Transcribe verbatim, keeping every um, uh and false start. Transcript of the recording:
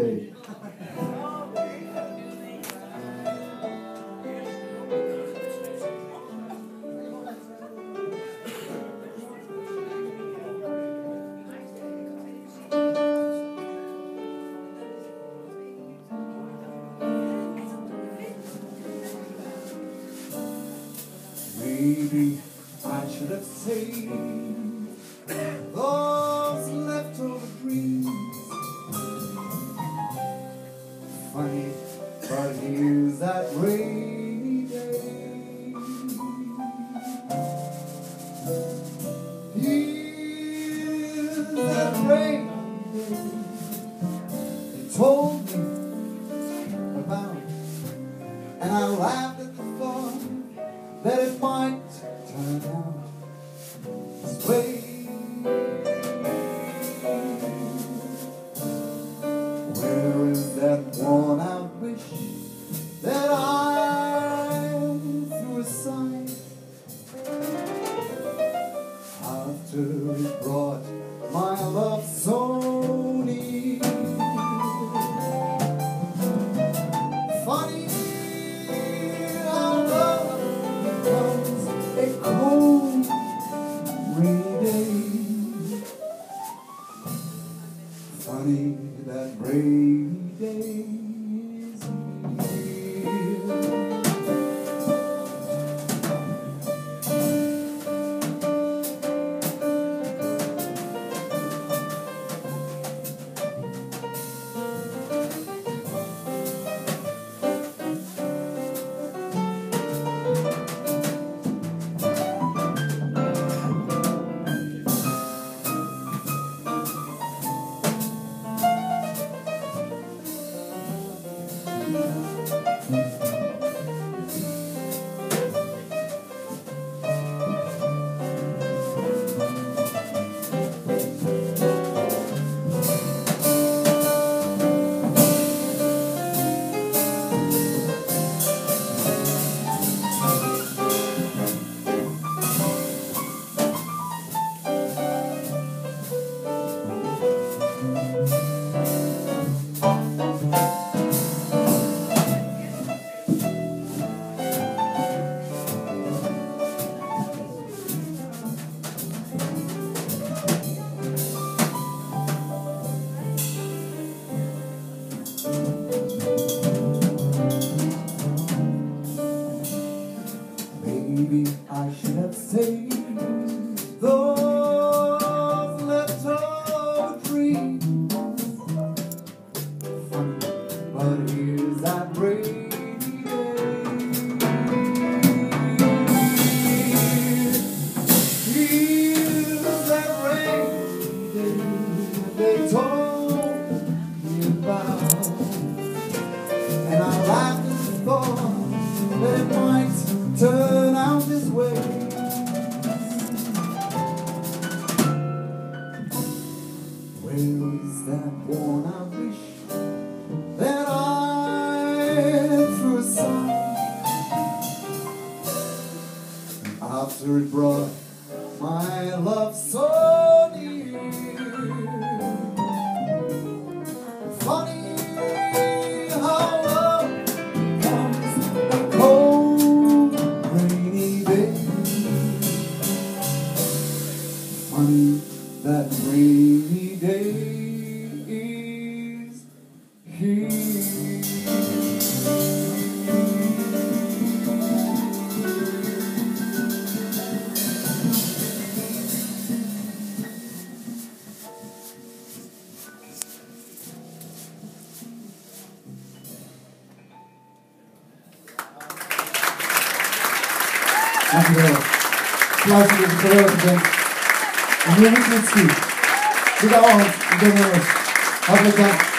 day. Maybe I should have saved those leftover dreams. Funny, but here's that rainy day. Here's that rainy day they told me about, and I laughed at the thought that it might turn out this way. Where is that worn-out wish that I threw aside after it brought my love so near? Funny how love becomes a cold rainy day. Funny that rainy day is here. Maybe I should have saved those leftover dreams. Funny, but here's that rainy day. Here's that rainy day they told me about, and I laughed at the thought that it might turn out this way. Where is that worn-out wish that I threw aside after it brought my love so near? Funny how love becomes a cold rainy day. Funny that rainy day is here. Dankjewel. Applaus voor deze geweldige band. Emil Viklicky, Ruud Ouwehand en Engels. Hartelijk dank.